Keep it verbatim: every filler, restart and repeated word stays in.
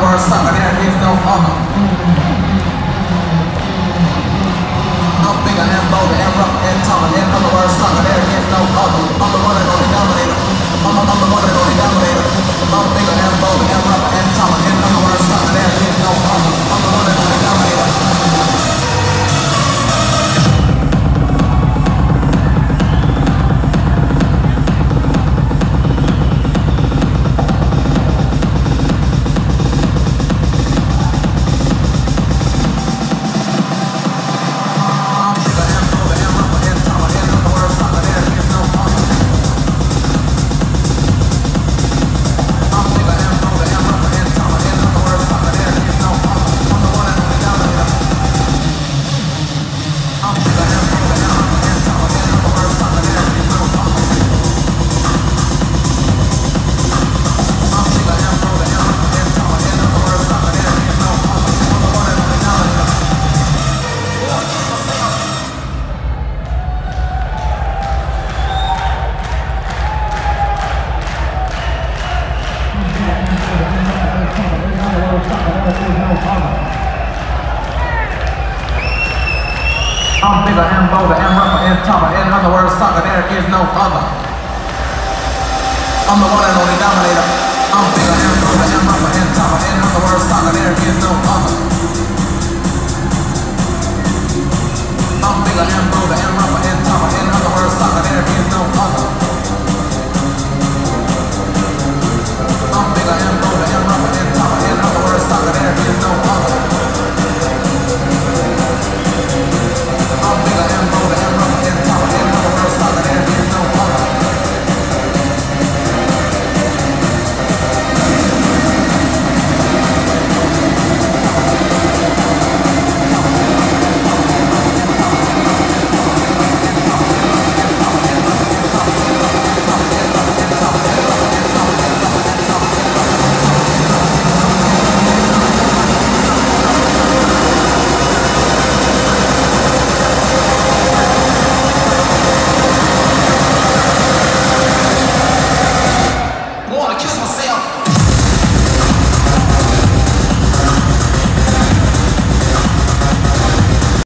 word sucker, there is no other. I'm bigger and bolder and rougher and taller. In other words, sucker, there is no other. I'm the one and only dominator. I'm, I'm the one and only dominator. I'm bigger and bolder and rougher and taller. In other words, sucker, there is no other. I'm the one and only dominator. I'm bigger and bolder and rougher and tougher. In other words, sucker, there is no other. I'm the one and only dominator. I'm bigger and bolder and rougher and tougher. In other words, sucker, there is no other.